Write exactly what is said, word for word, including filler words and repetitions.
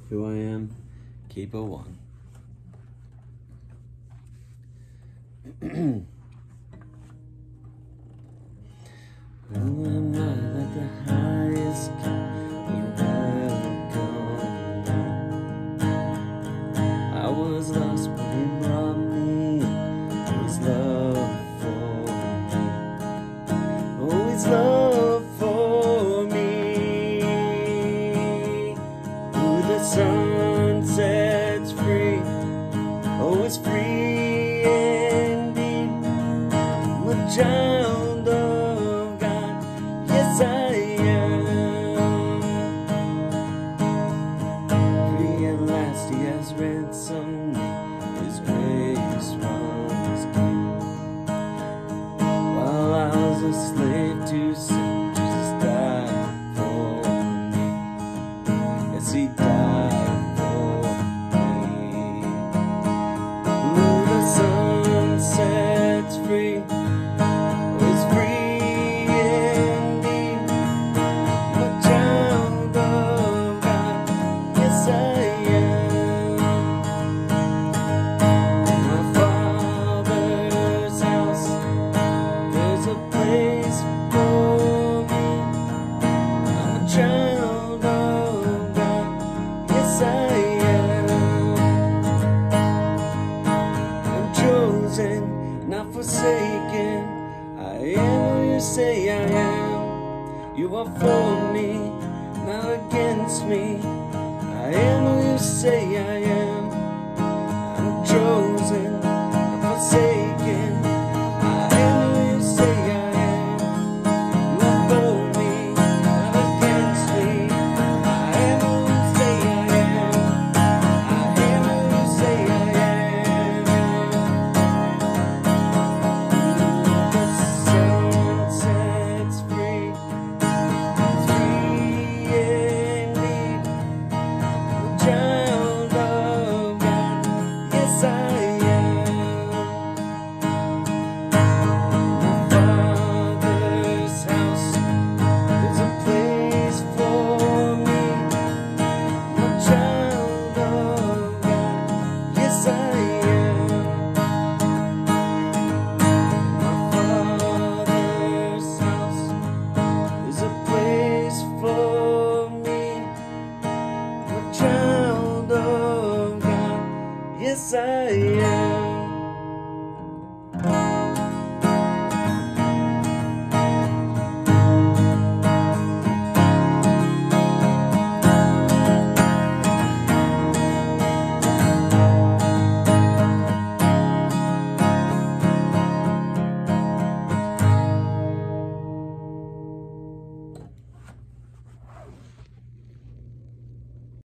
who I am, Keeper One. Who am I that the highest king would welcome me? I was lost, but he brought me in. His love for me. Oh, his love for me. Who the sun sets free. Oh, it's free indeed. I'm a child of God. Yes, I am. Free at last, he has ransomed me. His grace was given. While I was a slave to sin, Jesus died for me. Yes, he died for me. Who the sun sets free. Oh, it's free indeed. I'm a child of God. Yes, I am. In my Father's house, there's a place for me. I'm a child of God. Yes, I am. I'm chosen, not forsaken. I am who you say I am. You are for me, not against me. I am who you say I am.